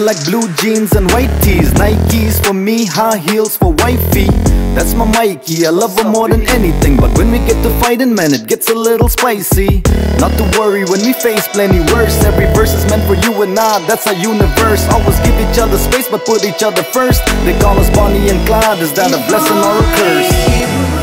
like blue jeans and white tees. Nikes for me, high heels for wifey. That's my Mikey, I love her more than anything. But when we get to fighting, man, it gets a little spicy. Not to worry when we face plenty worse. Every verse is meant for you and I, that's our universe. Always give each other space but put each other first. They call us Bonnie and Clyde, is that a blessing or a curse?